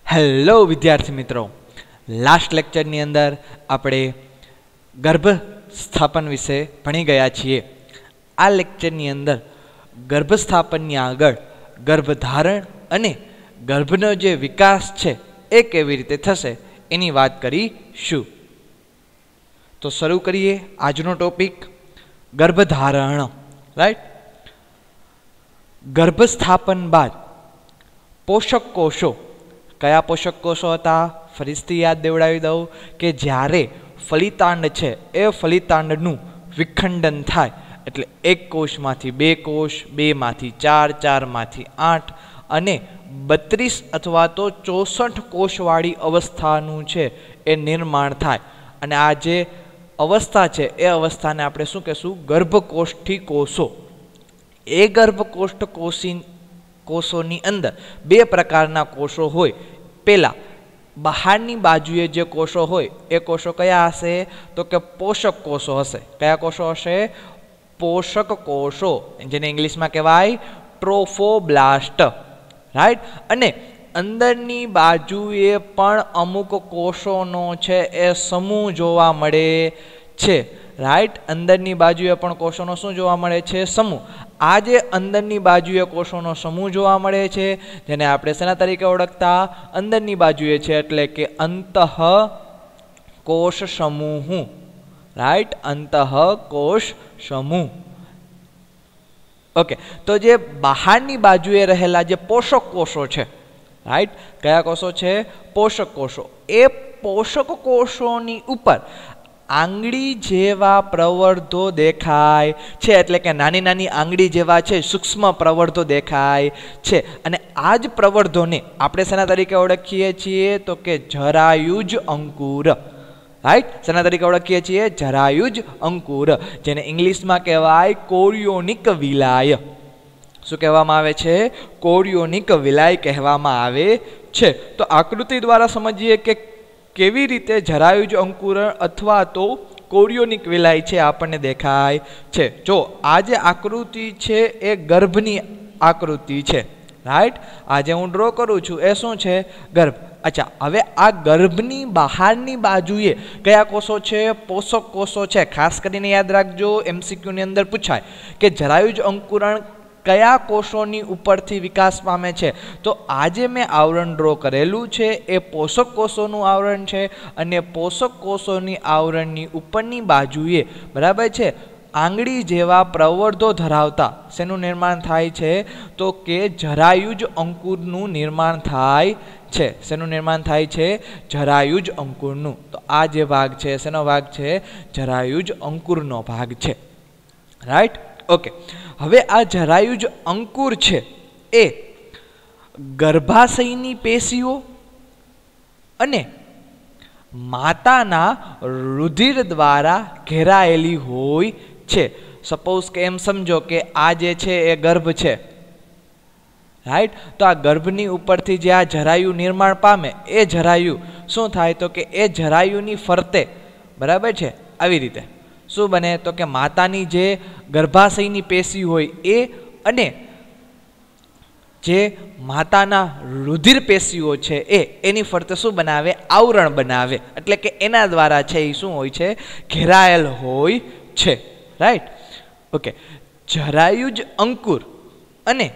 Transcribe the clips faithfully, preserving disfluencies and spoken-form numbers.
Hello વિદ્યાર્થી મિત્રો, last લેક્ચરની અંદર આપણે ગર્ભ સ્થાપન વિશે ભણી ગયા છીએ. આ લેક્ચરની અંદર ગર્ભ સ્થાપનની આગળ ગર્ભધારણ અને ગર્ભનો જે વિકાસ છે એ કેવી રીતે થશે એની વાત કરીશું. તો શરૂ કરીએ આજનો ટોપિક, ગર્ભધારણ. રાઈટ. ગર્ભ સ્થાપન બાદ પોષક કોષો, કયા પોષક કોષો હતા ફરીથી યાદ દેવડાવી દઉં કે જ્યારે ફલિતાંડ છે એ ફલિતાંડનું વિખંડન થાય એટલે એક કોષમાંથી બે કોષ, બેમાંથી ચાર, ચારમાંથી આઠ અને બત્રીસ અથવા તો ચોસઠ કોષવાળી અવસ્થાનું છે એ નિર્માણ થાય. અને આ જે અવસ્થા છે એ અવસ્થાને આપણે શું કહેશું? ગર્ભકોષ્ઠી કોષો. એ ગર્ભકોષ્ઠ કોષી કોષોની અંદર બે પ્રકારના કોષો હોય. પહેલા બહારની બાજુએ જે કોષો હોય એ કોષો કયા હશે? તો કે પોષક કોષો હશે. કયા કોષો હશે? પોષક કોષો, જેને ઇંગ્લિશમાં કહેવાય ટ્રોફોબ્લાસ્ટ. રાઈટ. અને અંદરની બાજુએ પણ અમુક કોષોનો છે એ સમૂહ જોવા મળે છે. રાઈટ. અંદરની બાજુએ પણ કોષોનો શું જોવા મળે છે? સમૂહ. આ જે અંદરની બાજુએ કોષોનો સમૂહ જોવા મળે છે જેને આપણે શેના તરીકે ઓળખતા? અંદરની બાજુએ છે એટલે કે અંતઃ કોષ સમૂહ. રાઈટ. અંતઃ કોષ સમૂહ. ઓકે. તો જે બહારની બાજુએ રહેલા જે પોષક કોષો છે, રાઈટ, કયા કોષો છે? પોષક કોષો. એ પોષક કોષોની ઉપર આંગળી જેવા પ્રવર્ધો દેખાય છે, એટલે કે નાની નાની આંગળી જેવા છે સૂક્ષ્મ પ્રવર્ધો દેખાય છે. અને આ જ પ્રવર્ધોને આપણે શેના તરીકે ઓળખીએ છીએ? તો કે જરાયુજ અંકુર. રાઈટ. શેના તરીકે ઓળખીએ છીએ? જરાયુજ અંકુર, જેને ઇંગ્લિશમાં કહેવાય કોરિયોનિક વિલાય. શું કહેવામાં આવે છે? કોરિયોનિક વિલાય કહેવામાં આવે છે. તો આકૃતિ દ્વારા સમજીએ કે કેવી રીતે જરાયુજ અંકુરણ અથવા તો કોરિયોનિક વિલાય છે આપણને દેખાય છે. જો આ જે આકૃતિ છે એ ગર્ભની આકૃતિ છે. રાઈટ. આ જે હું ડ્રો કરું છું એ શું છે? ગર્ભ. અચ્છા, હવે આ ગર્ભની બહારની બાજુએ કયા કોષો છે? પોષક કોષો છે. ખાસ કરીને યાદ રાખજો, એમસીક્યુની અંદર પૂછાય કે જરાયુજ અંકુરણ કયા કોષોની ઉપરથી વિકાસ પામે છે. તો આજે મેં આવરણ ડ્રો કરેલું છે એ પોષક કોષોનું આવરણ છે. અને પોષક કોષોની આવરણની ઉપરની બાજુએ, બરાબર છે, આંગળી જેવા પ્રવર્ધો ધરાવતા શેનું નિર્માણ થાય છે? તો કે જરાયુજ અંકુરનું નિર્માણ થાય છે. શેનું નિર્માણ થાય છે? જરાયુજ અંકુરનું. તો આ જે ભાગ છે શેનો ભાગ છે? જરાયુજ અંકુરનો ભાગ છે. રાઈટ. ઓકે. હવે આ જરાયુજ અંકુર છે એ ગર્ભાશયની પેશીઓ અને માતાના રુધિર દ્વારા ઘેરાયેલી હોય છે. સપોઝ કે એમ સમજો કે આ જે છે એ ગર્ભ છે. રાઈટ. તો આ ગર્ભની ઉપરથી જે આ જરાયુ નિર્માણ પામે એ જરાયુ શું થાય? તો કે એ જરાયુની ફરતે, બરાબર છે, આવી રીતે શું બને? તો કે માતાની જે ગર્ભાશયની પેશી હોય એ અને જે માતાના રુધિર પેશીઓ છે એ એની ફરતે શું બનાવે? આવરણ બનાવે. એટલે કે એના દ્વારા છે એ શું હોય છે? ઘેરાયેલ હોય છે. રાઈટ. ઓકે. જરાયુજ અંકુર અને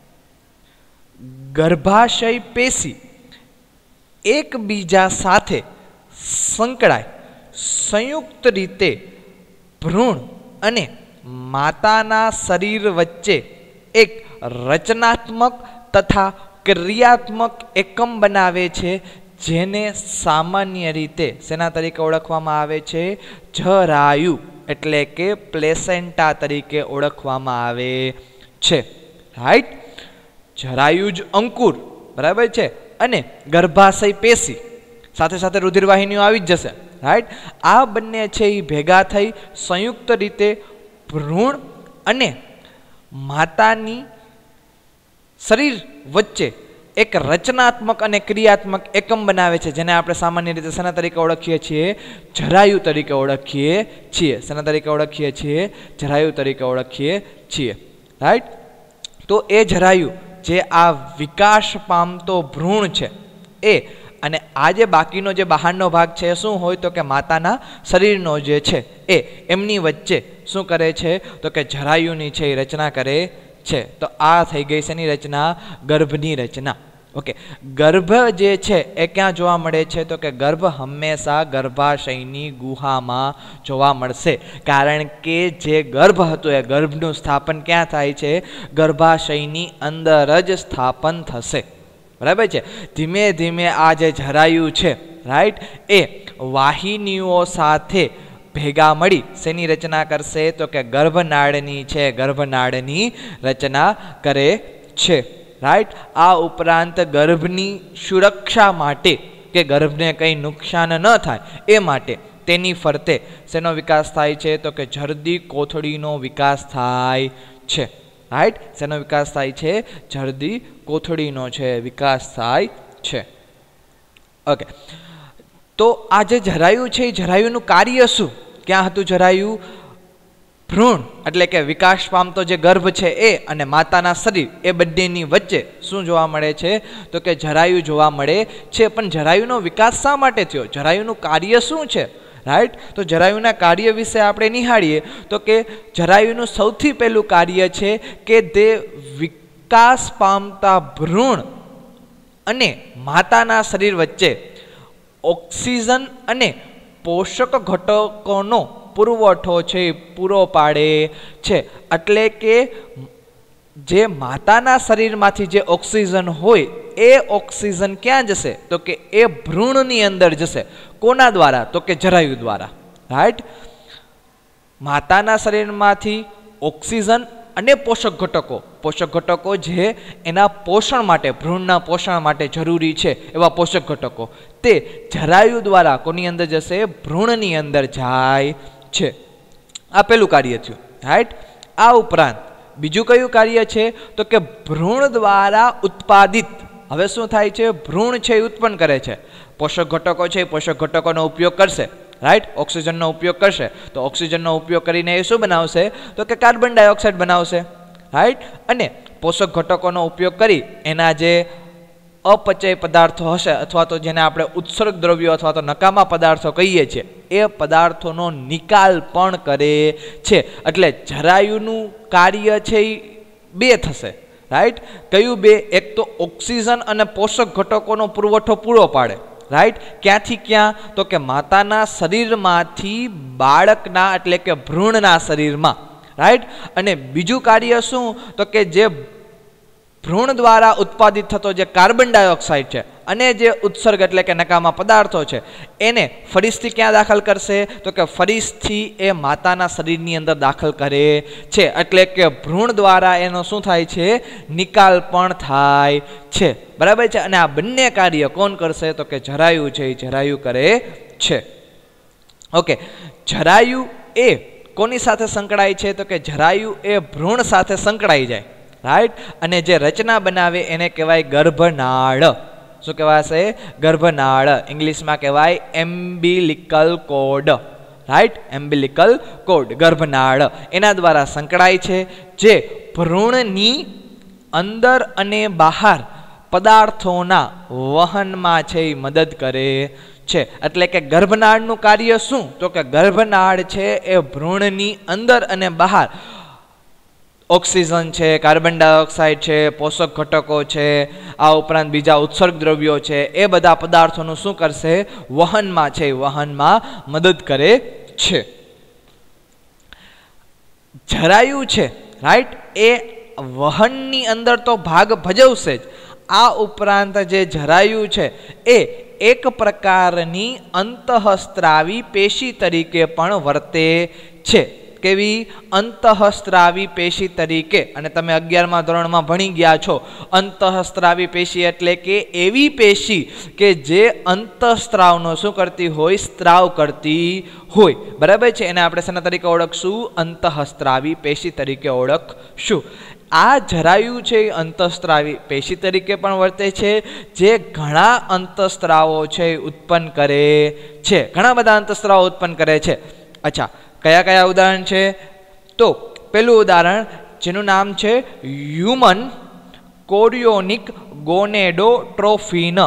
ગર્ભાશય પેશી એકબીજા સાથે સંકળાય સંયુક્ત રીતે ભ્રૂણ અને માતાના શરીર વચ્ચે એક રચનાત્મક તથા ક્રિયાત્મક એકમ બનાવે છે, જેને સામાન્ય રીતે શેના તરીકે ઓળખવામાં આવે છે? જરાયુ એટલે કે પ્લેસેન્ટા તરીકે ઓળખવામાં આવે છે. રાઈટ. જરાયુજ અંકુર, બરાબર છે, અને ગર્ભાશય પેશી સાથે સાથે રુધિરવાહિનીઓ આવી જ જશે. રાઈટ. આ બંને છે એ ભેગા થઈ સંયુક્ત રીતે ભ્રૂણ અને માતાની શરીર વચ્ચે એક રચનાત્મક અને ક્રિયાત્મક એકમ બનાવે છે, જેને આપણે સામાન્ય રીતે શેના તરીકે ઓળખીએ છીએ? જરાયુ તરીકે ઓળખીએ છીએ. શેના તરીકે ઓળખીએ છીએ? જરાયુ તરીકે ઓળખીએ છીએ. રાઈટ. તો એ જરાયુ જે આ વિકાસ પામતો ભ્રૂણ છે, એ અને આ જે બાકીનો જે બહારનો ભાગ છે શું હોય તો કે માતાના શરીરનો જે છે એ એમની વચ્ચે શું કરે છે તો કે જરાયુની છે એ રચના કરે છે. તો આ થઈ ગઈ છે એની રચના, ગર્ભની રચના. ઓકે, ગર્ભ જે છે એ ક્યાં જોવા મળે છે તો કે ગર્ભ હંમેશા ગર્ભાશયની ગુહામાં જોવા મળશે, કારણ કે જે ગર્ભ હતો એ ગર્ભનું સ્થાપન ક્યાં થાય છે? ગર્ભાશયની અંદર જ સ્થાપન થશે. બરાબર છે. ધીમે ધીમે આ જે જરાયુ છે રાઈટ એ વાહિનીઓ સાથે ભેગા મળી શેની રચના કરશે તો કે ગર્ભનાળની છે ગર્ભનાળની રચના કરે છે. રાઈટ. આ ઉપરાંત ગર્ભની સુરક્ષા માટે કે ગર્ભને કંઈ નુકસાન ન થાય એ માટે તેની ફરતે શેનો વિકાસ થાય છે તો કે જરદી કોથળીનો વિકાસ થાય છે. રાઈટ. શેનો વિકાસ થાય છે? જરદી કોથળીનો છે વિકાસ થાય છે. ઓકે, તો આ જે જરાયુ છે એ જરાયુનું કાર્ય શું? ક્યાં હતું જરાયુ? ભ્રૂણ એટલે કે વિકાસ પામતો જે ગર્ભ છે એ અને માતાના શરીર એ બંનેની વચ્ચે શું જોવા મળે છે તો કે જરાયુ જોવા મળે છે. પણ જરાયુનો વિકાસ શા માટે થયો? જરાયુનું કાર્ય શું છે? રાઈટ. તો જરાયુના કાર્ય વિશે આપણે નિહાળીએ તો કે જરાયુનું સૌથી પહેલું કાર્ય છે કે તે વિકાસ પામતા ભ્રૂણ અને માતાના શરીર વચ્ચે ઓક્સિજન અને પોષક ઘટકોનો પુરવઠો છે એ પૂરો પાડે છે. એટલે કે જે માતાના શરીરમાંથી જે ઓક્સિજન હોય એ ઓક્સિજન ક્યાં જશે તો કે એ ભ્રૂણની અંદર જશે. કોના દ્વારા? તો કે જરાયુ દ્વારા. રાઈટ. માતાના શરીરમાંથી ઓક્સિજન અને પોષક ઘટકો પોષક ઘટકો જે એના પોષણ માટે ભ્રૂણના પોષણ માટે જરૂરી છે એવા પોષક ઘટકો તે જરાયુ દ્વારા કોની અંદર જશે? ભ્રૂણની અંદર જાય છે. આ પેલું કાર્ય થયું. રાઈટ. આ ઉપરાંત બીજું કયું કાર્ય છે તો કે ભ્રૂણ દ્વારા ઉત્પાદિત હવે શું થાય છે? ભ્રૂણ છે એ ઉત્પન્ન કરે છે પોષક ઘટકો છે. પોષક ઘટકોનો ઉપયોગ કરશે. રાઈટ. ઓક્સિજનનો ઉપયોગ કરશે તો ઓક્સિજનનો ઉપયોગ કરીને એ શું બનાવશે તો કે કાર્બન ડાયોક્સાઇડ બનાવશે. રાઈટ. અને પોષક ઘટકોનો ઉપયોગ કરી એના જે અપચય પદાર્થો હશે અથવા તો જેને આપણે ઉત્સર્ગ દ્રવ્યો અથવા તો નકામા પદાર્થો કહીએ છીએ એ પદાર્થોનો નિકાલ પણ કરે છે. એટલે જરાયુનું કાર્ય છે એ બે થશે. રાઈટ. કયું બે? એક તો ઓક્સિજન અને પોષક ઘટકોનો પુરવઠો પૂરો પાડે. રાઈટ. ક્યાંથી ક્યાં તો કે માતાના શરીરમાંથી બાળકના એટલે કે ભ્રૂણના શરીરમાં. રાઈટ. અને બીજું કાર્ય શું તો કે જે ભ્રૂણ દ્વારા ઉત્પાદિત થતો જે કાર્બન ડાયોક્સાઇડ છે અને જે ઉત્સર્ગ એટલે કે નકામા પદાર્થો છે એને ફરીથી ક્યાં દાખલ કરશે તો કે ફરીથી એ માતાના શરીરની અંદર દાખલ કરે છે. એટલે કે ભ્રૂણ દ્વારા એનો શું થાય છે? નિકાલ પણ થાય છે. બરાબર છે. અને આ બંને કાર્ય કોણ કરશે તો કે જરાયુ છે એ જરાયુ કરે છે. ઓકે, જરાયુ એ કોની સાથે સંકળાય છે તો કે જરાયુ એ ભ્રૂણ સાથે સંકળાઈ જાય. રાઈટ. અને જે રચના બનાવે એને કહેવાય ગર્ભનાળ. શું કહેવાશે? ગર્ભનાળ. ઇંગ્લિશમાં કહેવાય umbilical cord. Right. Umbilical cord ગર્ભનાળ એના દ્વારા સંકળાય છે જે ભ્રૂણની અંદર અને બહાર પદાર્થોના વહનમાં છે એ મદદ કરે છે. એટલે કે ગર્ભનાળનું કાર્ય શું તો કે ગર્ભનાળ છે એ ભ્રૂણની અંદર અને બહાર ઓક્સિજન છે, કાર્બન ડાયોક્સાઇડ છે, પોષક ઘટકો છે, આ ઉપરાંત બીજા ઉત્સર્ગ દ્રવ્યો છે એ બધા પદાર્થોનું શું કરશે? વહનમાં છે વહનમાં મદદ કરે છે. જરાયુ છે રાઈટ એ વહનની અંદર તો ભાગ ભજવશે જ. આ ઉપરાંત જે જરાયુ છે એ એક પ્રકારની અંતઃસ્ત્રાવી પેશી તરીકે પણ વર્તે છે. કેવી? અંતઃસ્ત્રાવી પેશી તરીકે. અને તમે અગિયારમા ધોરણમાં ભણી ગયા છો અંતઃસ્ત્રાવી પેશી એટલે કે એવી પેશી કે જે અંતઃસ્ત્રાવનો શું કરતી હોય? સ્ત્રાવ કરતી હોય. બરાબર છે. એને આપણે શેના તરીકે ઓળખશું? અંતઃસ્ત્રાવી પેશી તરીકે ઓળખશું. આ જરાયુ છે એ અંતઃસ્ત્રાવી પેશી તરીકે પણ વર્તે છે જે ઘણા અંતઃસ્ત્રાવો છે ઉત્પન્ન કરે છે. ઘણા બધા અંતઃસ્ત્રાવો ઉત્પન્ન કરે છે. અચ્છા, કયા કયા ઉદાહરણ છે? તો પેલું ઉદાહરણ જેનું નામ છે human chorionic gonadotrophin.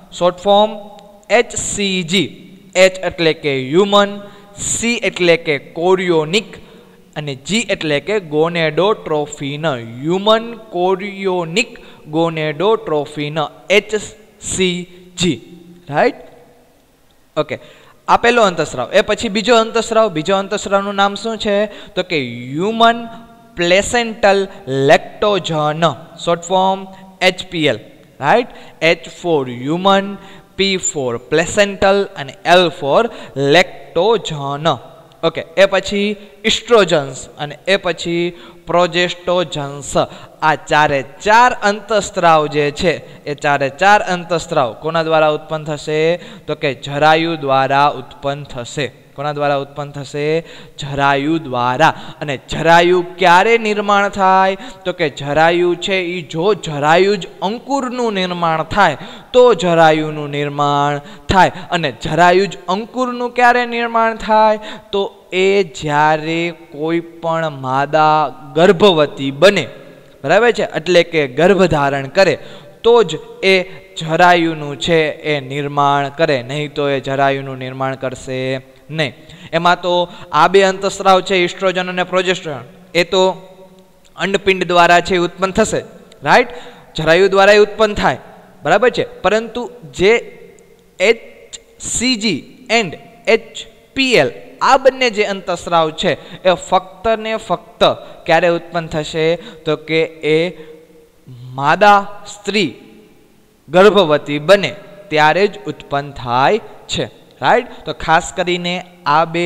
Short form H C G. H એટલે કે હ્યુમન, સી એટલે કે કોરિયોનિક અને જી એટલે કે gonadotrophin. Human chorionic gonadotrophin, H C G. Right? Okay, આ પહેલો અંતસ્રાવ. એ પછી બીજો અંતસ્રાવ. બીજો અંતસ્રાવનું નામ શું છે? તો કે human placental lactogen, short form H P L. Right? H for human, P for placental and L for lactogen. Okay, એ પછી ઇસ્ટ્રોજન્સ અને એ પછી પ્રોજેસ્ટોજન્સ. આ ચારે ચાર અંતસ્ત્રાવ જે છે એ ચારે ચાર અંતસ્ત્રાવ કોના દ્વારા ઉત્પન્ન થશે? તો કે જરાયુ દ્વારા ઉત્પન્ન થશે. કોના દ્વારા ઉત્પન્ન થશે? જરાયુ દ્વારા. અને જરાયુ ક્યારે નિર્માણ થાય? તો કે જરાયુ છે એ જો જરાયુ જ અંકુરનું નિર્માણ થાય તો જરાયુનું નિર્માણ થાય. અને જરાયુ જ અંકુરનું ક્યારે નિર્માણ થાય? તો એ જ્યારે કોઈ પણ માદા ગર્ભવતી બને, બરાબર છે, એટલે કે ગર્ભધારણ કરે તો જ એ જરાયુનું છે એ નિર્માણ કરે, નહીં તો એ જરાયુનું નિર્માણ કરશે નહીં. એમાં તો આ બે અંતસ્રાવ છે, ઇસ્ટ્રોજન અને પ્રોજેસ્ટ્રોજન, એ તો અંડપિંડ દ્વારા છે ઉત્પન્ન થશે. રાઈટ? જરાયુ દ્વારા એ ઉત્પન્ન થાય, બરાબર છે. પરંતુ જે H C G and H P L આ બંને જે અંતસ્રાવ છે એ ફક્ત ને ફક્ત ક્યારે ઉત્પન્ન થશે? તો કે એ માદા સ્ત્રી ગર્ભવતી બને ત્યારે જ ઉત્પન્ન થાય છે. રાઈટ? તો ખાસ કરીને આ બે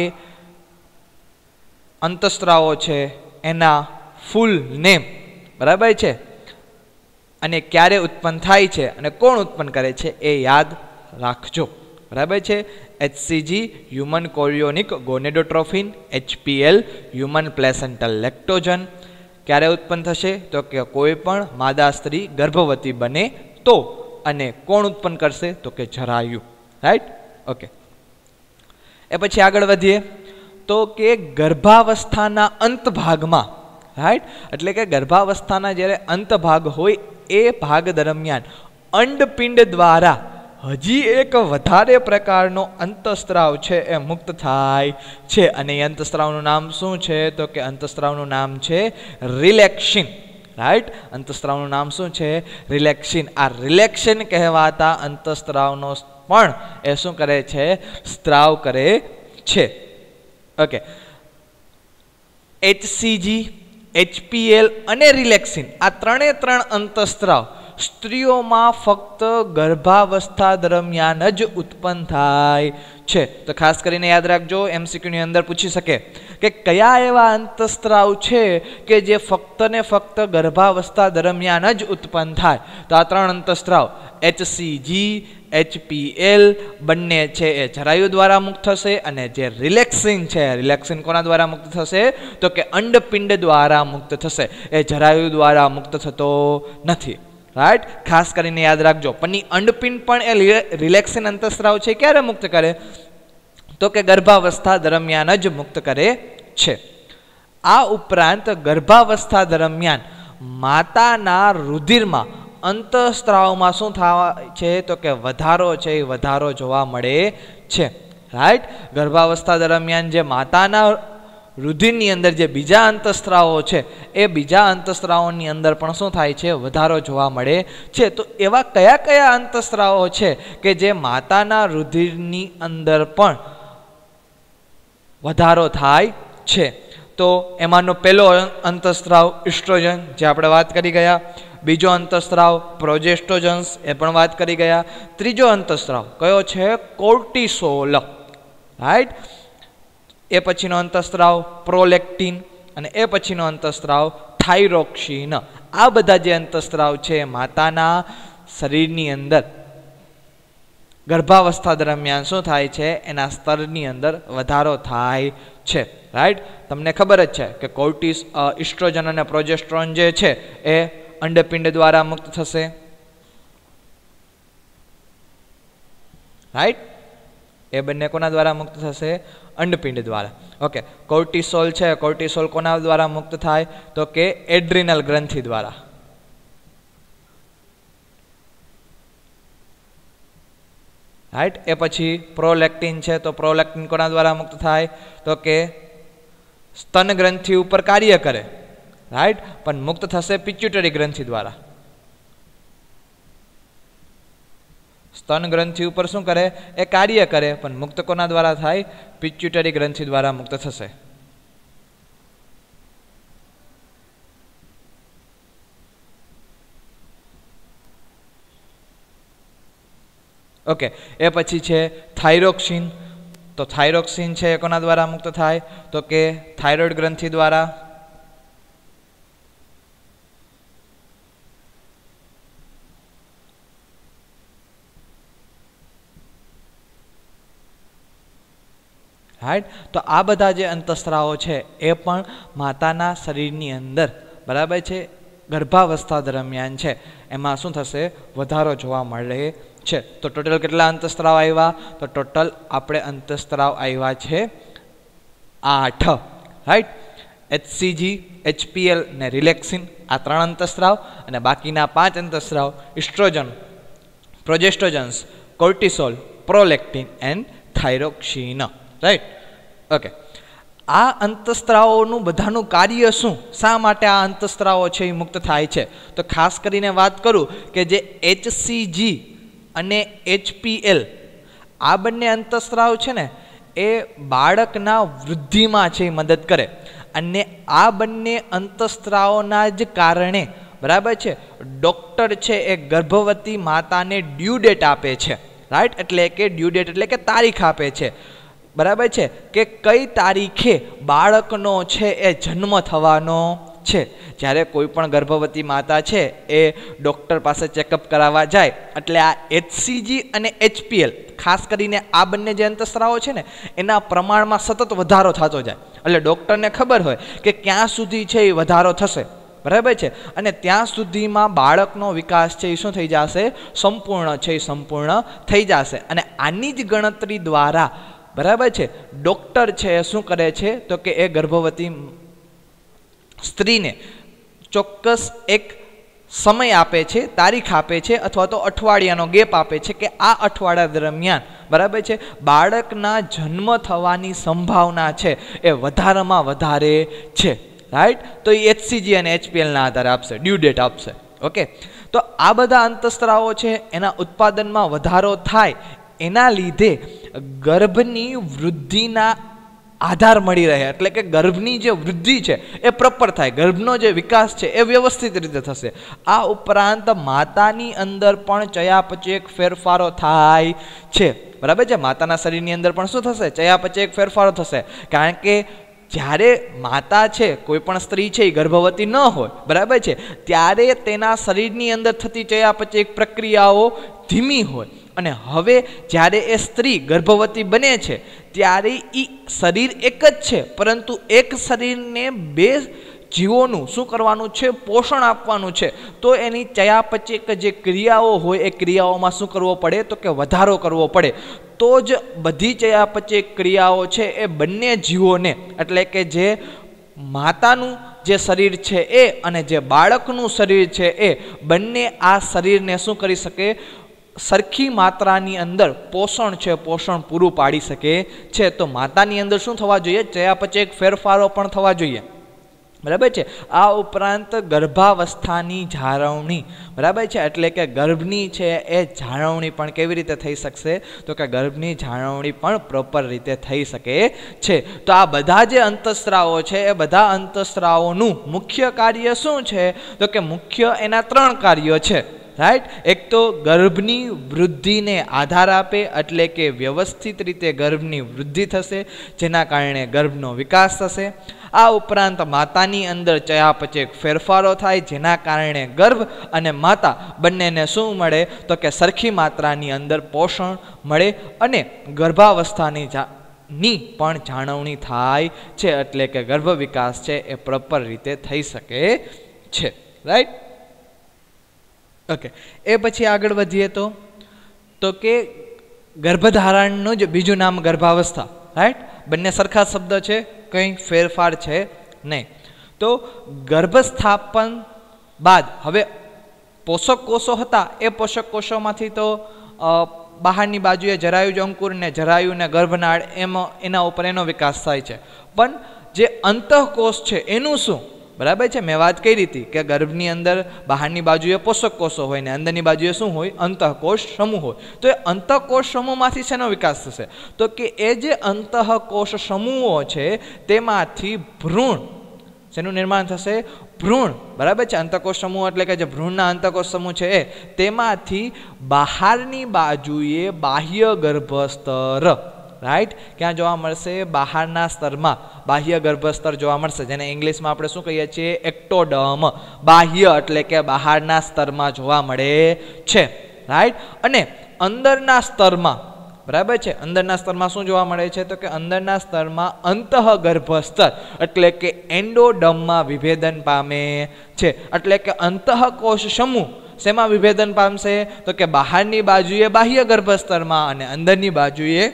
અંતસ્ત્રાવો છે એના ફૂલ નેમ, બરાબર છે, અને ક્યારે ઉત્પન્ન થાય છે અને કોણ ઉત્પન્ન કરે છે એ યાદ રાખજો. બરાબર છે? H C G human chorionic gonadotrophin, H P L human placental lactogen. ક્યારે ઉત્પન્ન થશે? તો કે કોઈ પણ માદા સ્ત્રી ગર્ભવતી બને તો. અને કોણ ઉત્પન્ન કરશે? તો કે જરાયુ. રાઈટ? ઓકે, એ પછી આગળ વધીએ તો કે ગર્ભાવસ્થાના અંત ભાગમાં, રાઈટ, એટલે કે ગર્ભાવસ્થાના જ્યારે અંત ભાગ હોય એ ભાગ દરમિયાન અંડપિંડ દ્વારા હજી એક વધારે પ્રકારનો અંતસ્ત્રાવ છે એ મુક્ત થાય છે. અને એ અંતસ્ત્રાવનું નામ શું છે? તો કે અંતસ્ત્રાવનું નામ છે રિલેક્સિન. રાઈટ? અંતસ્ત્રાવનું નામ શું છે? રિલેક્સિન. આ રિલેક્સિન કહેવાતા અંતસ્ત્રાવનો પણ એ શું કરે છે? સ્ત્રાવ કરે છે. Okay, H C G, H P L અને રિલેક્સિન આ ત્રણે ત્રણ અંતસ્ત્રાવ સ્ત્રીઓમાં ફક્ત ગર્ભાવસ્થા દરમિયાન જ ઉત્પન્ન થાય છે. તો ખાસ કરીને યાદ રાખજો, એમસીક્યુની અંદર પૂછી શકે કે કયા એવા અંતસ્ત્રાવ છે કે જે ફક્ત ને ફક્ત ગર્ભાવસ્થા દરમિયાન જ ઉત્પન્ન થાય? તો આ ત્રણ અંતસ્ત્રાવ H C G, H P L બંને છે એ જરાયુ દ્વારા મુક્ત થશે. અને જે રિલેક્સિન છે, રિલેક્સિન કોના દ્વારા મુક્ત થશે? તો કે અંડપિંડ દ્વારા મુક્ત થશે. એ જરાયુ દ્વારા મુક્ત થતો નથી. રાઈટ? ખાસ કરીને યાદ રાખજો. પણ અંડપિંડ પણ એ રિલેક્સિન અંતસ્ત્રાવ છે ક્યારે મુક્ત કરે? તો કે ગર્ભાવસ્થા દરમિયાન જ મુક્ત કરે છે. આ ઉપરાંત ગર્ભાવસ્થા દરમિયાન માતાના રુધિરમાં અંતસ્ત્રાવમાં શું થાય છે? તો કે વધારો છે એ વધારો જોવા મળે છે. રાઈટ? ગર્ભાવસ્થા દરમિયાન જે માતાના રુધિરની અંદર જે બીજા અંતસ્ત્રાવો છે એ બીજા અંતસ્ત્રાવોની અંદર પણ શું થાય છે? વધારો જોવા મળે છે. તો એવા કયા કયા અંતસ્ત્રાવો છે કે જે માતાના રુધિરની અંદર પણ વધારો થાય છે? તો એમાંનો પહેલો અંતસ્ત્રાવ ઇસ્ટ્રોજન, જે આપણે વાત કરી ગયા. બીજો અંતસ્ત્રાવ પ્રોજેસ્ટોજન્સ, એ પણ વાત કરી ગયા. ત્રીજો અંતસ્ત્રાવ કયો છે? કોર્ટિસોલ. રાઈટ? એ પછીનો અંતસ્ત્રાવ પ્રોલેક્ટિન અને એ પછીનો અંતસ્ત્રાવ થાઇરોક્સિન. આ બધા જે અંતસ્ત્રાવ છે માતાના શરીરની અંદર ગર્ભાવસ્થા દરમિયાન શું થાય છે? એના સ્તરની અંદર વધારો થાય છે. રાઈટ? તમને ખબર જ છે કે કોર્ટિસ ઇસ્ટ્રોજન અને પ્રોજેસ્ટ્રોન જે છે એ અંડપિંડ દ્વારા મુક્ત થશે. રાઈટ? એ બંને કોના દ્વારા મુક્ત થશે? અંડપિંડ દ્વારા. ઓકે, કોર્ટિસોલ છે, કોર્ટિસોલ કોના દ્વારા મુક્ત થાય? તો કે એડ્રિનલ ગ્રંથિ દ્વારા. રાઈટ। એ પછી પ્રોલેક્ટિન છે, તો પ્રોલેક્ટિન કોના દ્વારા મુક્ત થાય, તો કે સ્તન ગ્રંથિ ઉપર કાર્ય કરે, રાઈટ, પણ મુક્ત થશે પિટ્યુટરી ગ્રંથિ દ્વારા। સ્તન ગ્રંથિ ઉપર શું કરે, એ કાર્ય કરે, પણ મુક્ત કોના દ્વારા થાય, પિટ્યુટરી ગ્રંથિ દ્વારા મુક્ત થશે। ઓકે, એ પછી છે થાઇરોક્સિન, તો થાઇરોક્સિન છે એ કોના દ્વારા મુક્ત થાય, તો કે થાઇરોઇડ ગ્રંથિ દ્વારા। રાઈટ, તો આ બધા જે અંતસ્ત્રાવો છે એ પણ માતાના શરીરની અંદર બરાબર છે ગર્ભાવસ્થા દરમિયાન છે એમાં શું થશે, વધારો જોવા મળે છે। તો ટોટલ કેટલા અંતસ્ત્રાવ આવ્યા, તો ટોટલ આપણે અંતસ્ત્રાવ આવ્યા છે આઠ, રાઈટ। એચસીજી, એચપીએલ ને રિલેક્સિન આ ત્રણ અંતસ્ત્રાવ, અને બાકીના પાંચ અંતસ્ત્રાવ estrogen, progestogens, cortisol, prolactin and thyroxine, right. Okay, આ અંતસ્ત્રાવોનું બધાનું કાર્ય શું, શા માટે આ અંતસ્ત્રાવો છે એ મુક્ત થાય છે, તો ખાસ કરીને વાત કરું કે જે એચસીજી અને એચપીએલ આ બંને અંતસ્ત્રાવ છે ને એ બાળકના વૃદ્ધિમાં છે એ મદદ કરે, અને આ બંને અંતસ્ત્રાવોના જ કારણે બરાબર છે ડૉક્ટર છે એ ગર્ભવતી માતાને ડ્યુ ડેટ આપે છે, રાઈટ, એટલે કે ડ્યુ ડેટ એટલે કે તારીખ આપે છે, બરાબર છે, કે કઈ તારીખે બાળકનો છે એ જન્મ થવાનો છે। જ્યારે કોઈ પણ ગર્ભવતી માતા છે એ ડૉક્ટર પાસે ચેકઅપ કરાવવા જાય એટલે આ એચસીજી અને એચપીએલ ખાસ કરીને આ બંને જે અંતસ્ત્રાવો છે ને એના પ્રમાણમાં સતત વધારો થતો જાય, એટલે ડૉક્ટરને ખબર હોય કે ક્યાં સુધી છે એ વધારો થશે, બરાબર છે, અને ત્યાં સુધીમાં બાળકનો વિકાસ છે એ શું થઈ જશે, સંપૂર્ણ છે એ સંપૂર્ણ થઈ જશે। અને આની જ ગણતરી દ્વારા બરાબર છે ડૉક્ટર છે એ શું કરે છે, તો કે એ ગર્ભવતી સ્ત્રીને ચોક્કસ એક સમય આપે છે, તારીખ આપે છે, અથવા તો અઠવાડિયાનો ગેપ આપે છે કે આ અઠવાડિયા દરમિયાન બરાબર છે બાળકના જન્મ થવાની સંભાવના છે એ વધારેમાં વધારે છે, રાઈટ। તો એ એચસીજી અને એચપીએલના આધારે આપશે, ડ્યુ ડેટ આપશે। ઓકે, તો આ બધા અંતસ્ત્રાવો છે એના ઉત્પાદનમાં વધારો થાય, એના લીધે ગર્ભની વૃદ્ધિના આધાર મળી રહે, એટલે કે ગર્ભની જે વૃદ્ધિ છે એ પ્રોપર થાય, ગર્ભનો જે વિકાસ છે એ વ્યવસ્થિત રીતે થશે। આ ઉપરાંત માતાની અંદર પણ ચયાપચયક ફેરફારો થાય છે, બરાબર છે, માતાના શરીરની અંદર પણ શું થશે, ચયાપચયક ફેરફારો થશે, કારણ કે જ્યારે માતા છે કોઈ પણ સ્ત્રી છે એ ગર્ભવતી ન હોય, બરાબર છે, ત્યારે તેના શરીરની અંદર થતી ચયાપચયક પ્રક્રિયાઓ ધીમી હોય, અને હવે જ્યારે એ સ્ત્રી ગર્ભવતી બને છે ત્યારે એ શરીર એક જ છે, પરંતુ એક શરીરને બે જીવોનું શું કરવાનું છે, પોષણ આપવાનું છે, તો એની ચયાપચયક જે ક્રિયાઓ હોય એ ક્રિયાઓમાં શું કરવો પડે, તો કે વધારો કરવો પડે, તો જ બધી ચયાપચયક ક્રિયાઓ છે એ બંને જીવોને, એટલે કે જે માતાનું જે શરીર છે એ અને જે બાળકનું શરીર છે એ બંને આ શરીરને શું કરી શકે, સરખી માત્રાની અંદર પોષણ છે પોષણ પૂરું પાડી શકે છે। તો માતાની અંદર શું થવા જોઈએ, ચયાપચયક ફેરફારો પણ થવા જોઈએ, બરાબર છે। આ ઉપરાંત ગર્ભાવસ્થાની જાળવણી, બરાબર છે, એટલે કે ગર્ભની છે એ જાળવણી પણ કેવી રીતે થઈ શકશે, તો કે ગર્ભની જાળવણી પણ પ્રોપર રીતે થઈ શકે છે। તો આ બધા જે અંતસ્ત્રાવો છે એ બધા અંતસ્ત્રાવોનું મુખ્ય કાર્ય શું છે, તો કે મુખ્ય એના ત્રણ કાર્યો છે, રાઈટ। એક તો ગર્ભની વૃદ્ધિને આધાર આપે, એટલે કે વ્યવસ્થિત રીતે ગર્ભની વૃદ્ધિ થશે, જેના કારણે ગર્ભનો વિકાસ થશે। આ ઉપરાંત માતાની અંદર ચયાપચયક ફેરફારો થાય, જેના કારણે ગર્ભ અને માતા બંનેને શું મળે, તો કે સરખી માત્રાની અંદર પોષણ મળે, અને ગર્ભાવસ્થાની ની પણ જાળવણી થાય છે, એટલે કે ગર્ભ વિકાસ છે એ પ્રોપર રીતે થઈ શકે છે, રાઈટ। ઓકે, એ પછી આગળ વધીએ તો તો કે ગર્ભધારણનું જ બીજું નામ ગર્ભાવસ્થા, રાઈટ, બંને સરખા શબ્દ છે, કંઈ ફેરફાર છે નહીં। તો ગર્ભસ્થાપન બાદ હવે પોષક કોષો હતા, એ પોષક કોષોમાંથી તો બહારની બાજુએ જરાયુજ અંકુર ને જરાયુ ને ગર્ભનાળ એમાં એના ઉપર એનો વિકાસ થાય છે. પણ જે અંતઃકોષ છે એનું શું? બરાબર છે, મેં વાત કરી હતી કે ગર્ભની અંદર બહારની બાજુએ પોષક કોષો હોય ને અંદરની બાજુએ શું હોય? અંતઃકોષ સમૂહ હોય. તો એ અંતઃકોષ સમૂહમાંથી શેનો વિકાસ થશે? તો કે એ જે અંતઃકોષ સમૂહો છે તેમાંથી ભ્રૂણ શેનું નિર્માણ થશે? ભ્રૂણ. બરાબર છે, અંતઃકોષ સમૂહ એટલે કે જે ભ્રૂણના અંતઃકોષ સમૂહ છે એ તેમાંથી બહારની બાજુએ બાહ્ય ગર્ભસ્તર, રાઈટ, ક્યાં જોવા મળશે? બહારના સ્તરમાં બાહ્ય ગર્ભસ્તર જોવા મળશે, જેને ઇંગ્લિશમાં આપણે શું કહીએ છીએ? એક્ટોડર્મ. બાહ્ય એટલે કે બહારના સ્તરમાં જોવા મળે છે, રાઈટ. અને અંદરના સ્તરમાં, બરાબર છે, અંદરના સ્તરમાં શું જોવા મળે છે? તો કે અંદરના સ્તરમાં અંતઃગર્ભસ્તર એટલે કે એન્ડોડર્મમાં વિભેદન પામે છે. એટલે કે અંતઃકોષ સમૂહ શેમાં વિભેદન પામશે? તો કે બહારની બાજુએ બાહ્ય ગર્ભસ્તરમાં અને અંદરની બાજુએ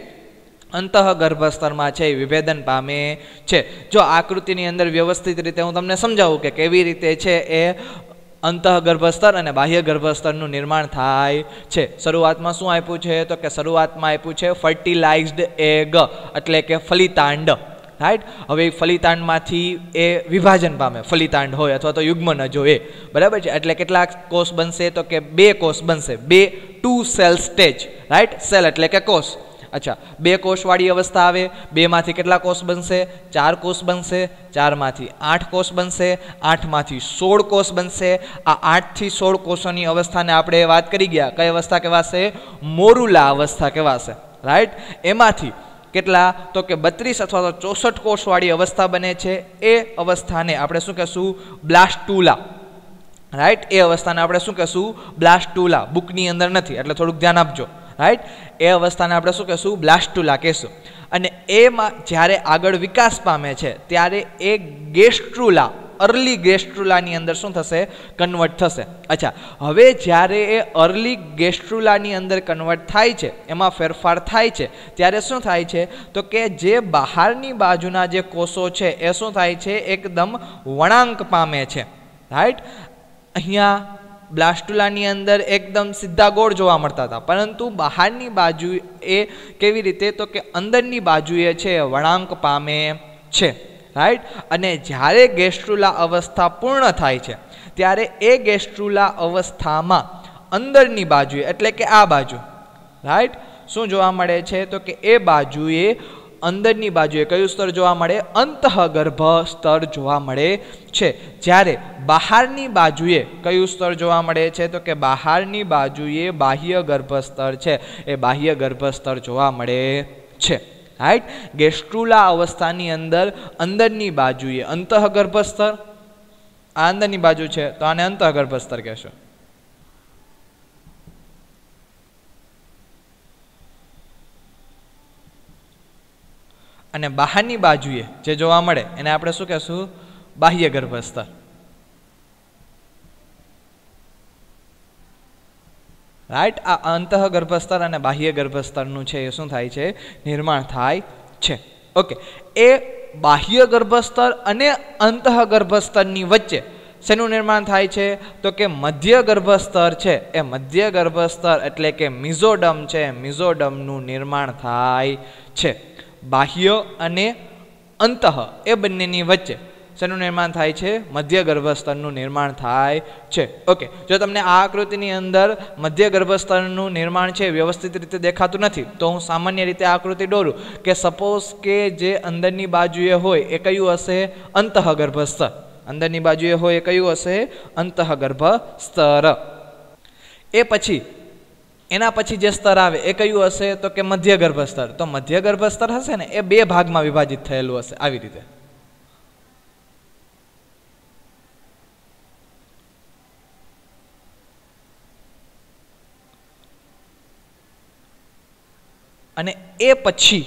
અંતઃગર્ભસ્તરમાં છે વિભેદન પામે છે. જો આકૃતિની અંદર વ્યવસ્થિત રીતે હું તમને સમજાવું કે કેવી રીતે છે એ અંતઃગર્ભસ્તર અને બાહ્ય ગર્ભસ્તરનું નિર્માણ થાય છે. શરૂઆતમાં શું આપ્યું છે? તો કે શરૂઆતમાં આપ્યું છે ફર્ટિલાઇઝ્ડ એગ એટલે કે ફલિતાંડ, રાઈટ. હવે ફલિતાંડમાંથી એ વિભાજન પામે, ફલિતાંડ હોય અથવા તો યુગ્મનજ હોય, બરાબર છે. એટલે કેટલા કોષ બનશે? તો કે બે કોષ બનશે, બે two cell stage, right. Cell એટલે કે કોષ. અચ્છા, બે કોષવાળી અવસ્થા આવે, બેમાંથી કેટલા કોષ બનશે? ચાર કોષ બનશે, ચારમાંથી આઠ કોષ બનશે, આઠમાંથી સોળ કોષ બનશે. આ આઠથી સોળ કોષોની અવસ્થાને આપણે વાત કરી ગયા, કઈ અવસ્થા કહેવાશે? મોરુલા અવસ્થા કહેવાશે, રાઈટ. એમાંથી કેટલા? તો કે બત્રીસ અથવા તો ચોસઠ કોષવાળી અવસ્થા બને છે. એ અવસ્થાને આપણે શું કહેશું? બ્લાસ્ટુલા, રાઈટ. એ અવસ્થાને આપણે શું કહેશું? બ્લાસ્ટુલા. બુકની અંદર નથી એટલે થોડુંક ધ્યાન આપજો, રાઈટ. એ અવસ્થાને આપણે શું કહેશું? બ્લાસ્ટુલા કહેશું. અને એમાં જ્યારે આગળ વિકાસ પામે છે ત્યારે એ ગેસ્ટ્રુલા, અર્લી ગેસ્ટ્રુલાની અંદર શું થશે? કન્વર્ટ થશે. અચ્છા, હવે જ્યારે એ અર્લી ગેસ્ટ્રુલાની અંદર કન્વર્ટ થાય છે, એમાં ફેરફાર થાય છે, ત્યારે શું થાય છે? તો કે જે બહારની બાજુના જે કોષો છે એ શું થાય છે? એકદમ વળાંક પામે છે, રાઈટ. અહીંયા બ્લાસ્ટુલાની અંદર એકદમ સીધા ગોળ જોવા મળતા હતા, પરંતુ બહારની બાજુ એ કેવી રીતે? તો કે અંદરની બાજુએ છે વળાંક પામે છે, રાઈટ. અને જ્યારે ગેસ્ટ્રુલા અવસ્થા પૂર્ણ થાય છે ત્યારે એ ગેસ્ટ્રુલા અવસ્થામાં અંદરની બાજુએ એટલે કે આ બાજુ, રાઈટ, શું જોવા મળે છે? તો કે એ બાજુએ અંદરની બાજુએ કયું સ્તર જોવા મળે? અંતઃગર્ભ સ્તર જોવા મળે છે. જ્યારે બહારની બાજુએ કયું સ્તર જોવા મળે છે? તો કે બહારની બાજુએ બાહ્ય ગર્ભસ્તર છે, એ બાહ્ય ગર્ભસ્તર જોવા મળે છે, રાઈટ. ગેસ્ટ્રુલા અવસ્થાની અંદર અંદરની બાજુએ અંતઃગર્ભસ્તર, આ અંદરની બાજુ છે તો આને અંતઃગર્ભસ્તર કહેશો. અને બહારની બાજુએ જે જોવા મળે એને આપણે શું કહેશું? બાહ્ય ગર્ભસ્તર, રાઈટ. આ અંતઃગર્ભસ્તર અને બાહ્ય ગર્ભસ્તરનું છે એ શું થાય છે? નિર્માણ થાય છે. ઓકે, એ બાહ્ય ગર્ભસ્તર અને અંતઃગર્ભસ્તરની વચ્ચે શેનું નિર્માણ થાય છે? તો કે મધ્ય ગર્ભસ્તર છે, એ મધ્ય ગર્ભસ્તર એટલે કે મિઝોડમ છે, મિઝોડમનું નિર્માણ થાય છે. બાહ્ય અને અંતઃ એ બંનેની વચ્ચે શેનું નિર્માણ થાય છે? મધ્ય ગર્ભસ્તરનું નિર્માણ થાય છે. ઓકે, જો તમને આ આકૃતિની અંદર મધ્ય ગર્ભસ્તરનું નિર્માણ છે વ્યવસ્થિત રીતે દેખાતું નથી તો હું સામાન્ય રીતે આકૃતિ દોરું કે સપોઝ કે જે અંદરની બાજુએ હોય એ કયું હશે? અંતઃગર્ભસ્તર. અંદરની બાજુએ હોય એ કયું હશે? અંતઃગર્ભસ્તર. એ પછી એના પછી જે સ્તર આવે એ કયું હશે? તો કે મધ્ય ગર્ભસ્તર. તો મધ્ય ગર્ભસ્તર હશે ને એ બે ભાગમાં વિભાજિત થયેલું હશે, આવી રીતે. અને એ પછી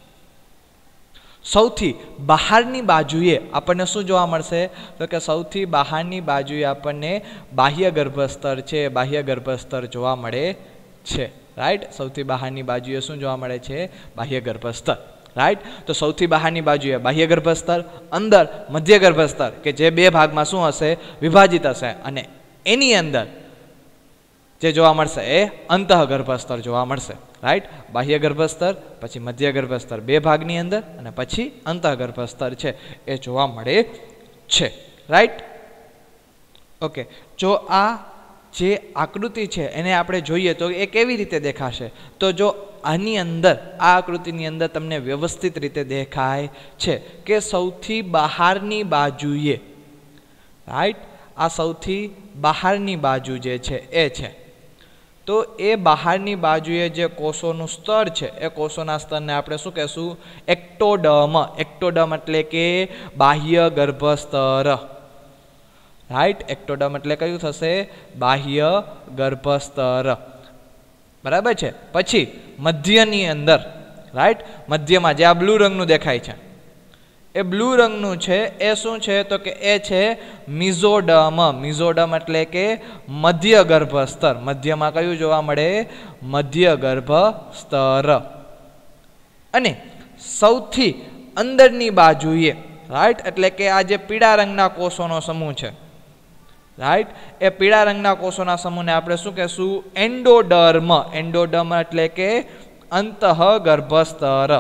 સૌથી બહારની બાજુએ આપણને શું જોવા મળશે? તો કે સૌથી બહારની બાજુએ આપણને બાહ્ય ગર્ભસ્તર છે, બાહ્ય ગર્ભસ્તર જોવા મળે છે, રાઈટ. સૌથી બહારની બાજુએ શું જોવા મળે છે? બાહ્ય ગર્ભસ્તર, રાઈટ. તો સૌથી બહારની બાજુએ બાહ્ય ગર્ભસ્તર, અંદર મધ્ય ગર્ભસ્તર કે જે બે ભાગમાં શું હશે? વિભાજિત હશે. અને એની અંદર જે જોવા મળશે એ અંતઃગર્ભ સ્તર જોવા મળશે, રાઈટ. બાહ્ય ગર્ભ સ્તર, પછી મધ્ય ગર્ભ સ્તર બે ભાગની અંદર, અને પછી અંતઃગર્ભ સ્તર છે એ જોવા મળે છે, રાઈટ. ઓકે, જો આ જે આકૃતિ છે એને આપણે જોઈએ તો એ કેવી રીતે દેખાશે, તો જો આની અંદર આ આકૃતિની અંદર તમને વ્યવસ્થિત રીતે દેખાય છે કે સૌથી બહારની બાજુએ, રાઈટ, આ સૌથી બહારની બાજુ જે છે એ છે, તો એ બહારની બાજુએ જે કોષોનું સ્તર છે એ કોષોના સ્તરને આપણે શું કહેશું, એક્ટોડર્મ. એક્ટોડર્મ એટલે કે બાહ્ય ગર્ભ સ્તર, રાઈટ. એક્ટોડર્મ એટલે કયું થશે, બાહ્ય ગર્ભ સ્તર, બરાબર છે. પછી મધ્યની અંદર, રાઈટ, મધ્યમાં જે આ બ્લુ રંગનું દેખાય છે એ બ્લુ રંગનું છે એ શું છે, તો કે એ છે મિઝોડર્મ. મિઝોડર્મ એટલે કે મધ્ય ગર્ભ સ્તર. મધ્યમાં કયું જોવા મળે, મધ્ય ગર્ભ સ્તર. અને સૌથી અંદરની બાજુએ, રાઈટ, એટલે કે આ જે પીળા રંગના કોષોનો સમૂહ છે, રાઈટ, એ પીળા રંગના કોષોના સમૂહને આપણે શું કહેશું, એન્ડોડર્મ. એન્ડોડર્મ એટલે કે અંતઃગર્ભ સ્તર.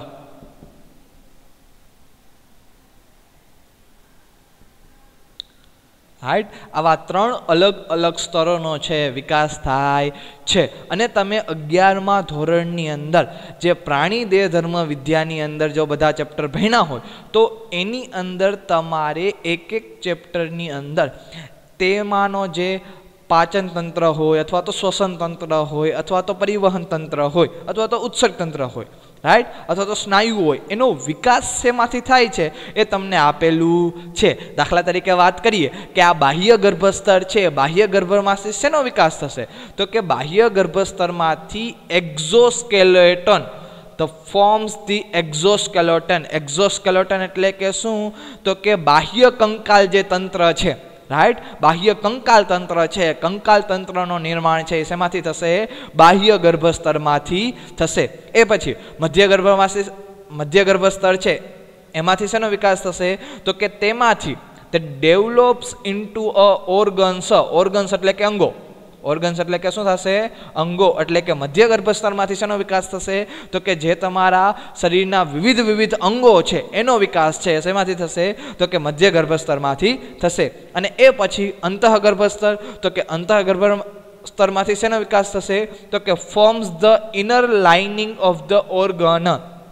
રાઈટ, આવા ત્રણ અલગ અલગ સ્તરોનો છે વિકાસ થાય છે. અને તમે અગિયારમા ધોરણની અંદર જે પ્રાણી દેહ ધર્મ વિદ્યાની અંદર જો બધા ચેપ્ટર ભણ્યા હોય તો એની અંદર તમારે એક એક ચેપ્ટરની અંદર તેમાંનો જે પાચન તંત્ર હોય, અથવા તો શ્વસન તંત્ર હોય, અથવા તો પરિવહન તંત્ર હોય, અથવા તો ઉત્સર્ગ તંત્ર હોય, રાઈટ, અથવા તો સ્નાયુ હોય, એનો વિકાસ શેમાંથી થાય છે એ તમને આપેલું છે. દાખલા તરીકે વાત કરીએ કે આ બાહ્ય ગર્ભસ્તર છે, બાહ્ય ગર્ભમાંથી શેનો વિકાસ થશે, તો કે બાહ્ય ગર્ભસ્તરમાંથી exoskeleton, the forms the exoskeleton. Exoskeleton એટલે કે શું, તો કે બાહ્ય કંકાલ જે તંત્ર છે, રાઈટ, બાહ્ય કંકાલ તંત્ર છે, કંકાલ તંત્રનું નિર્માણ છે શેમાંથી થશે, બાહ્ય ગર્ભસ્તરમાંથી થશે. એ પછી મધ્ય ગર્ભમાંથી, મધ્ય ગર્ભસ્તર છે એમાંથી શેનો વિકાસ થશે, તો કે તેમાંથી તે develops into a organs. Organs એટલે કે અંગો. ઓર્ગન્સ એટલે કે શું થશે, અંગો. એટલે કે મધ્ય ગર્ભસ્તરમાંથી શેનો વિકાસ થશે, તો કે જે તમારા શરીરના વિવિધ વિવિધ અંગો છે એનો વિકાસ છે શેમાંથી થશે, તો કે મધ્ય ગર્ભસ્તરમાંથી થશે. અને એ પછી અંતઃગર્ભસ્તર, તો કે અંતઃગર્ભ સ્તરમાંથી શેનો વિકાસ થશે, તો કે forms the inner lining of the organ.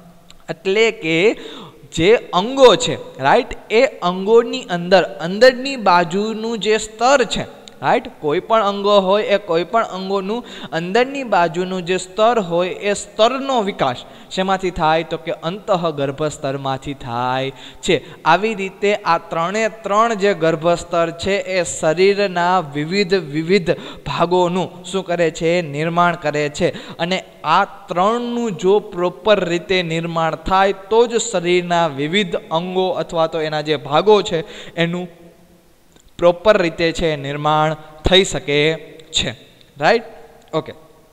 એટલે કે જે અંગો છે, રાઈટ, એ અંગોની અંદર અંદરની બાજુનું જે સ્તર છે, રાઈટ, કોઈ પણ અંગો હોય એ કોઈ પણ અંગોનું અંદરની બાજુનું જે સ્તર હોય એ સ્તરનો વિકાસ શેમાંથી થાય, તો કે અંતઃગર્ભ સ્તરમાંથી થાય છે. આવી રીતે આ ત્રણે ત્રણ જે ગર્ભસ્તર છે એ શરીરના વિવિધ વિવિધ ભાગોનું શું કરે છે, નિર્માણ કરે છે. અને આ ત્રણનું જો પ્રોપર રીતે નિર્માણ થાય તો જ શરીરના વિવિધ અંગો અથવા તો એના જે ભાગો છે એનું પ્રોપર રીતે છે નિર્માણ થઈ શકે છે, રાઈટ. ઓકે,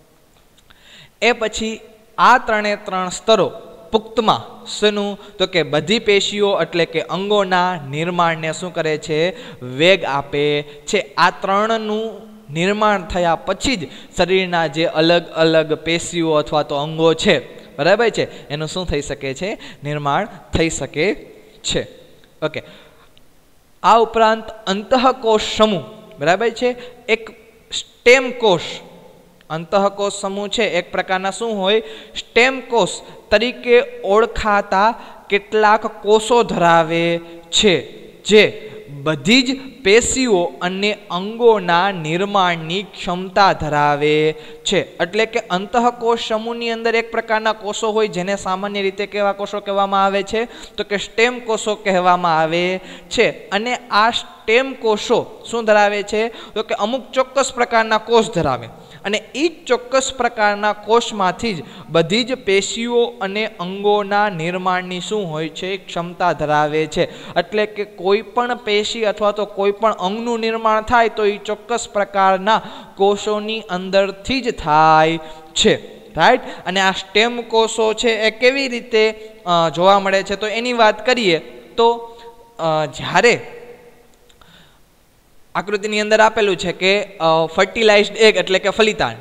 એ પછી આ ત્રણે ત્રણ સ્તરો પુખ્તમાં શેનું, તો કે બધી પેશીઓ એટલે કે અંગોના નિર્માણને શું કરે છે, વેગ આપે છે. આ ત્રણનું નિર્માણ થયા પછી જ શરીરના જે અલગ અલગ પેશીઓ અથવા તો અંગો છે, બરાબર છે, એનું શું થઈ શકે છે, નિર્માણ થઈ શકે છે. ઓકે, આ ઉપરાંત અંતઃકોષ સમૂહ, બરાબર છે, એક સ્ટેમ કોષ. અંતઃકોષ સમૂહ છે એક પ્રકારના શું હોય, સ્ટેમ કોષ તરીકે ઓળખાતા કેટલાક કોષો ધરાવે છે જે બધી જ પેશીઓ અને અંગોના નિર્માણની ક્ષમતા ધરાવે છે. એટલે કે અંતઃકોષ સમૂહની અંદર એક પ્રકારના કોષો હોય જેને સામાન્ય રીતે કેવા કોષો કહેવામાં આવે છે, તો કે સ્ટેમ કોષો કહેવામાં આવે છે. અને આ સ્ટેમ કોષો શું ધરાવે છે, તો કે અમુક ચોક્કસ પ્રકારના કોષ ધરાવે, અને એ જ ચોક્કસ પ્રકારના કોષમાંથી જ બધી જ પેશીઓ અને અંગોના નિર્માણની શું હોય છે, ક્ષમતા ધરાવે છે. એટલે કે કોઈ પણ પેશી અથવા તો કોઈ પણ અંગનું નિર્માણ થાય તો એ ચોક્કસ પ્રકારના કોષોની અંદરથી જ થાય છે, રાઈટ. અને આ સ્ટેમ કોષો છે એ કેવી રીતે જોવા મળે છે, તો એની વાત કરીએ તો જ્યારે આકૃતિની અંદર આપેલું છે કે ફર્ટિલાઇઝ્ડ એગ એટલે કે ફલિતાંડ,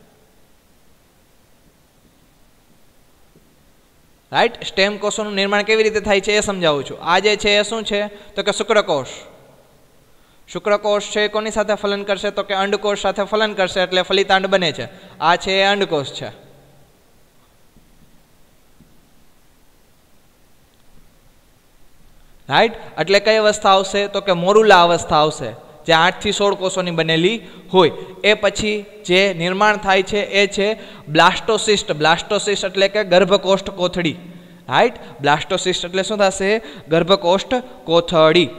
રાઈટ. સ્ટેમ કોષોનું નિર્માણ કેવી રીતે થાય છે એ સમજાવું છું. આ જે છે એ શું છે તો કે શુક્રકોષ. શુક્રકોષ છે કોની સાથે ફલન કરશે તો કે અંડકોષ સાથે ફલન કરશે એટલે ફલિતાંડ બને છે. આ છે એ અંડકોષ છે. રાઈટ. એટલે કઈ અવસ્થા આવશે તો કે મોરુલા અવસ્થા આવશે, જે આઠ થી સોળ કોષોની બનેલી હોય. એ પછી જે નિર્માણ થાય છે એ છે બ્લાસ્ટોસિસ્ટ. બ્લાસ્ટોસિસ્ટ એટલે કે ગર્ભકોષ્ઠ કોથળી. રાઈટ. બ્લાસ્ટોસિસ્ટ એટલે શું થશે? ગર્ભકોષ્ઠ કોથળી.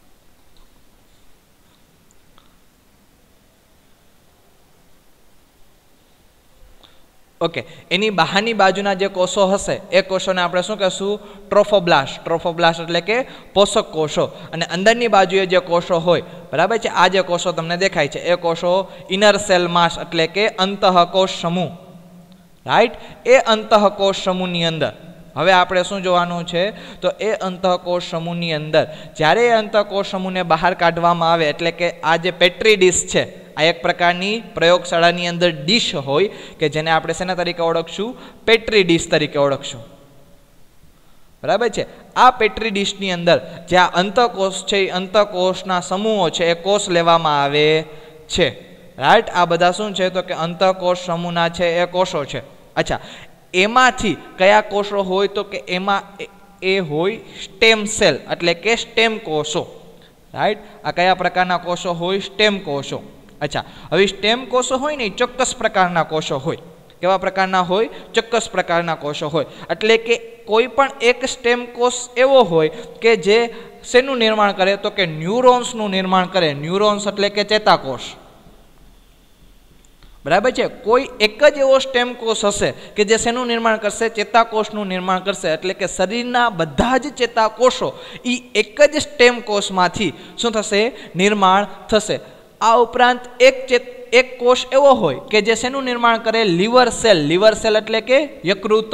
ઓકે. એની બહારની બાજુના જે કોષો હશે એ કોષોને આપણે શું કહેશું? ટ્રોફોબ્લાસ્ટ. ટ્રોફોબ્લાસ્ટ એટલે કે પોષક કોષો. અને અંદરની બાજુએ જે કોષો હોય, બરાબર છે, આ જે કોષો તમને દેખાય છે એ કોષો ઇનર સેલ માસ એટલે કે અંતઃકોષ સમૂહ. રાઈટ. એ અંતઃકોષ સમૂહની અંદર હવે આપણે શું જોવાનું છે તો એ અંતઃકોષ સમૂહની અંદર જ્યારે એ અંતઃકોષ સમૂહને બહાર કાઢવામાં આવે એટલે કે આ જે પેટ્રી ડીશ છે, આ એક પ્રકારની પ્રયોગશાળાની અંદર ડીશ હોય કે જેને આપણે શેના તરીકે ઓળખશું? પેટ્રી ડીશ તરીકે ઓળખશું. બરાબર છે. આ પેટ્રી ડીશની અંદર જે આ અંતઃકોષ છે એ અંતઃકોષના સમૂહો છે એ કોષ લેવામાં આવે છે. રાઈટ. આ બધા શું છે તો કે અંતઃકોષ સમૂહના છે એ કોષો છે. અચ્છા, એમાંથી કયા કોષો હોય તો કે એમાં એ હોય સ્ટેમ સેલ એટલે કે સ્ટેમ કોષો. રાઈટ. આ કયા પ્રકારના કોષો હોય? સ્ટેમ કોષો. અચ્છા, હવે સ્ટેમ કોષો હોય ને ચોક્કસ પ્રકારના કોષો હોય. કેવા પ્રકારના હોય? ચોક્કસ પ્રકારના કોષો હોય. એટલે કે કોઈ પણ એક સ્ટેમ કોષ એવો હોય કે જે શેનું નિર્માણ કરે તો કે ન્યુરોન્સનું નિર્માણ કરે. ન્યુરોન્સ એટલે કે ચેતાકોષ. બરાબર છે. કોઈ એક જ એવો સ્ટેમ કોષ હશે કે જે શેનું નિર્માણ કરશે? ચેતાકોષનું નિર્માણ કરશે. એટલે કે શરીરના બધા જ ચેતાકોષો એ એક જ સ્ટેમ કોષમાંથી શું થશે? નિર્માણ થશે. આ ઉપરાંત એક ચેત એક કોષ એવો હોય કે જે શેનું નિર્માણ કરે? Liver cell. લીવર સેલ એટલે કે યકૃત.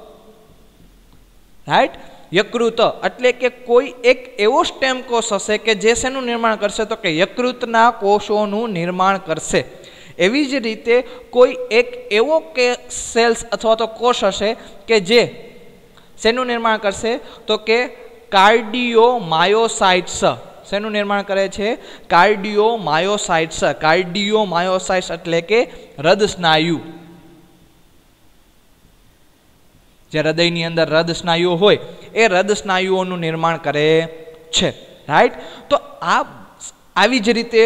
રાઈટ. યકૃત એટલે કે કોઈ એક એવો સ્ટેમ કોષ હશે કે જે શેનું નિર્માણ કરશે તો કે યકૃતના કોષોનું નિર્માણ કરશે. એવી જ રીતે કોઈ એક એવો કે સેલ્સ અથવા તો કોષ હશે કે જે શેનું નિર્માણ કરશે તો કે કાર્ડિયોમાયોસાઇટ્સ. શેનું નિર્માણ કરે છે? કાર્ડિયોમાયોસાઇટ્સ. કાર્ડિયોમાયોસાઇટ્સ એટલે કે હૃદ સ્નાયુ. જે હૃદયની અંદર હૃદ સ્નાયુ હોય એ હૃદ સ્નાયુઓનું નિર્માણ કરે છે. રાઈટ. તો આ આવી જ રીતે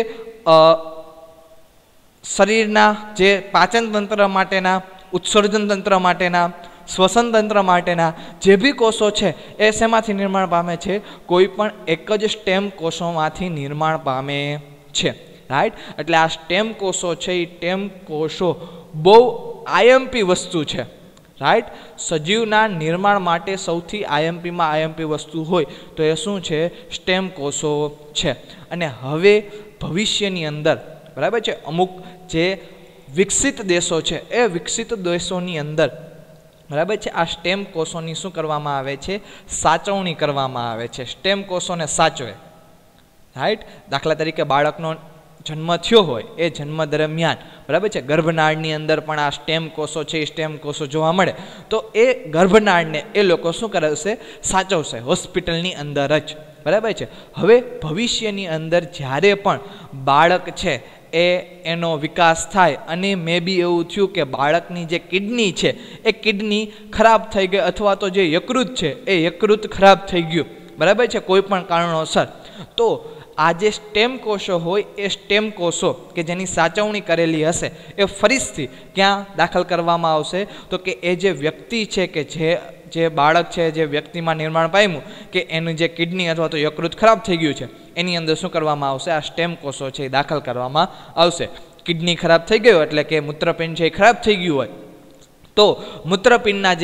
શરીરના જે પાચન તંત્ર માટેના, ઉત્સર્જન તંત્ર માટેના, શ્વસન તંત્ર માટેના જે બી કોષો છે એ શેમાંથી નિર્માણ પામે છે? કોઈ પણ એક જ સ્ટેમ કોષોમાંથી નિર્માણ પામે છે. રાઈટ. એટલે આ સ્ટેમ કોષો છે એ સ્ટેમ કોષો બહુ આઈએમપી વસ્તુ છે. રાઈટ. સજીવના નિર્માણ માટે સૌથી આઈએમપીમાં આઈએમપી વસ્તુ હોય તો એ શું છે? સ્ટેમ કોષો છે. અને હવે ભવિષ્યની અંદર, બરાબર છે, અમુક જે વિકસિત દેશો છે એ વિકસિત દેશોની અંદર, બરાબર છે, આ સ્ટેમ કોષોની શું કરવામાં આવે છે? સાચવણી કરવામાં આવે છે. સ્ટેમ કોષોને સાચવે. રાઈટ. દાખલા તરીકે બાળકનો જન્મ થયો હોય એ જન્મ દરમિયાન, બરાબર છે, ગર્ભનાળની અંદર પણ આ સ્ટેમ કોષો છે એ સ્ટેમ કોષો જોવા મળે તો એ ગર્ભનાળને એ લોકો શું કરશે? સાચવશે હોસ્પિટલની અંદર જ. બરાબર છે. હવે ભવિષ્યની અંદર જ્યારે પણ બાળક છે એ એનો વિકાસ થાય અને મે બી એવું થયું કે બાળકની જે કિડની છે એ કિડની ખરાબ થઈ ગઈ અથવા તો જે યકૃત છે એ યકૃત ખરાબ થઈ ગયું, બરાબર છે, કોઈ પણ કારણોસર, તો આ જે સ્ટેમ કોષો હોય એ સ્ટેમ કોષો કે જેની સાચવણી કરેલી હશે એ ફરીથી ક્યાં દાખલ કરવામાં આવશે તો કે એ જે વ્યક્તિ છે કે જે જે બાળક છે, જે વ્યક્તિમાં નિર્માણ પામ્યું કે એનું જે કિડની અથવા તો યકૃત ખરાબ થઈ ગયું છે એની અંદર શું કરવામાં આવશે? આ સ્ટેમ કોષો છે એ દાખલ કરવામાં આવશે. કિડની ખરાબ થઈ ગયો એટલે કે મૂત્રપિંડ છે એ ખરાબ થઈ ગયું હોય તો મૂત્રપિંડના જે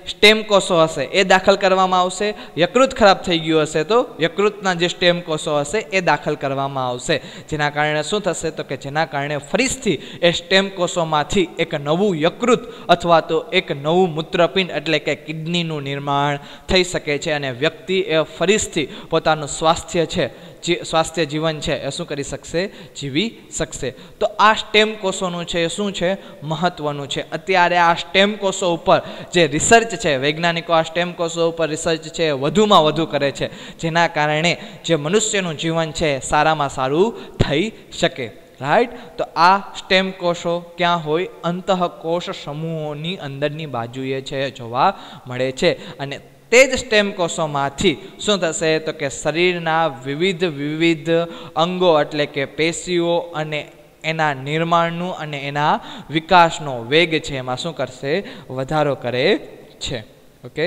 સ્ટેમ કોષો હશે એ દાખલ કરવામાં આવશે, યકૃત ખરાબ થઈ ગયું હશે તો યકૃતના જે સ્ટેમ કોષો હશે એ દાખલ કરવામાં આવશે, જેના કારણે શું થશે તો કે જેના કારણે ફરીથી એ સ્ટેમ કોષોમાંથી એક નવું યકૃત અથવા તો એક નવું મૂત્રપિંડ એટલે કે કિડનીનું નિર્માણ થઈ શકે છે અને વ્યક્તિ એ ફરીથી પોતાનું સ્વાસ્થ્ય છે સ્વાસ્થ્ય જીવન છે એ શું કરી શકશે, જીવી શકશે। તો આ સ્ટેમ કોષોનું છે એ શું છે, મહત્વનું છે। અત્યારે આ સ્ટેમ કોષો ઉપર જે રિસર્ચ છે, વૈજ્ઞાનિકો આ સ્ટેમ કોષો ઉપર રિસર્ચ છે એ વધુમાં વધુ કરે છે, જેના કારણે જે મનુષ્યનું જીવન છે સારામાં સારું થઈ શકે, રાઈટ। તો આ સ્ટેમ કોષો ક્યાં હોય, અંતઃકોષ સમૂહોની અંદરની બાજુએ છે જોવા મળે છે અને તે જ સ્ટેમ કોષોમાંથી શું થશે તો કે શરીરના વિવિધ વિવિધ અંગો એટલે કે પેશીઓ અને એના નિર્માણનું અને એના વિકાસનો વેગ છે એમાં શું કરશે, વધારો કરે છે। ઓકે,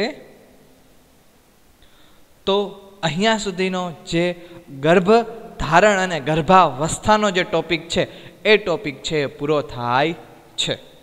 તો અહીંયા સુધીનો જે ગર્ભ ધારણ અને ગર્ભાવસ્થાનો જે ટોપિક છે એ ટોપિક છે પૂરો થાય છે।